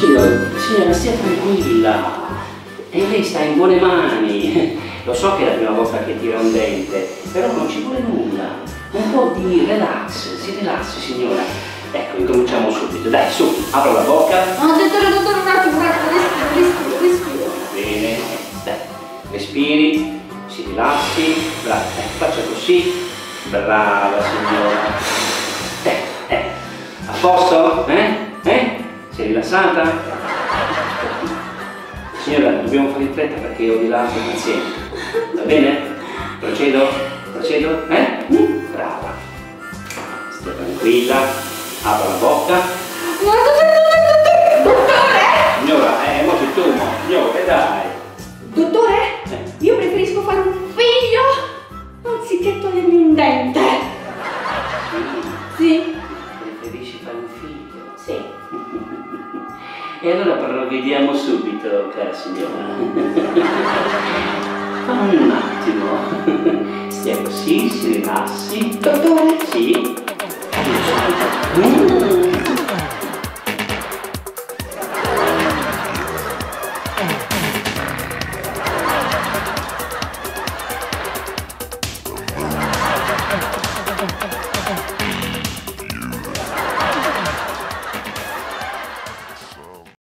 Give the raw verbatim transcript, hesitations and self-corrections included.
Signora, signora, stia tranquilla. E lei sta in buone mani. Lo so che è la prima volta che tira un dente, però non ci vuole nulla. Un po' di relax, si rilassi, signora. Ecco, incominciamo subito. Dai, su, apra la bocca. No, dottore, dottore, un attimo, un attimo, respiro, respiro, respiro. Bene, dai, respiri, si rilassi. Brava, eh, faccia così. Brava, signora. Eh, eh. A posto? Eh? Eh? Sei rilassata? Signora, dobbiamo fare in fretta perché ho di là il paziente. Va bene? Procedo? Procedo? Eh? Mm? Brava. Stia tranquilla. Apra la bocca. No, dottore, dottore, dottore! Signora, eh, mo c'è tu, mo. Signore, dai. Dottore, Eh. io preferisco fare un figlio anziché togliermi un dente. Sì? Preferisci fare un figlio? Sì. E allora provvediamo subito, cara signora. Un attimo. Stia così, si rilassi. Dottore? Sì. Mm.